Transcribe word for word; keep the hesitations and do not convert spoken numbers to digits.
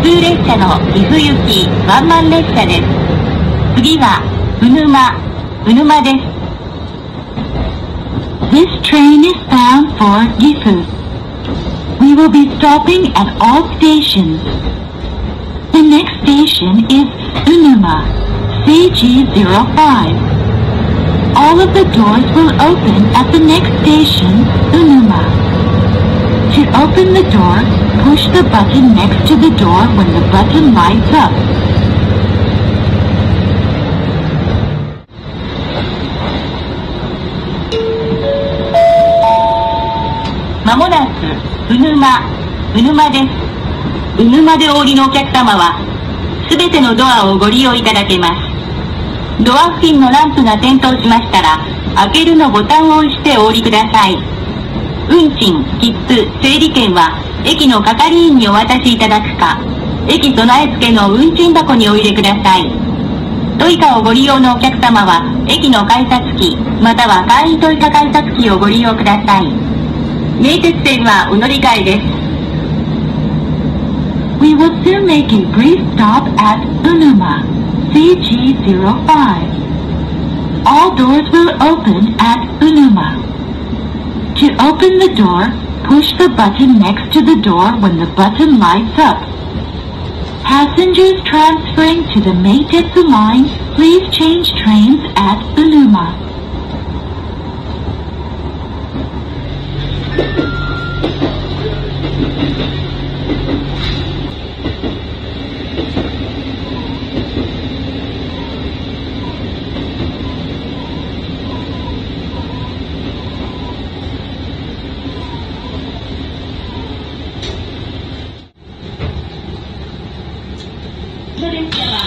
通列車の岐阜行きワンマン列車です。次はうぬま、うぬまです。This train is bound for Gifu. We will be stopping at all stations. The next station is Unuma, C G zero five. All of the doors will open at the next station, Unuma. To open the door, push the button next to the door when the button lights up. まもなくうぬま、うぬまです。うぬまでお降りのお客様は、すべてのドアをご利用いただけます。ドア付近のランプが点灯しましたら、開けるのボタンを押してお降りください。運賃、切符、整理券は、駅の係員にお渡しいただくか、駅備え付けの運賃箱にお入れください。トイカをご利用のお客様は、駅の改札機、または簡易トイカ改札機をご利用ください。名鉄線はお乗り換えです。We will soon make a brief stop at Unuma, C G zero five. All doors will open at Unuma. To open the door, push the button next to the door when the button lights up. Passengers transferring to the Meitetsu line, please change trains at Unuma.列車は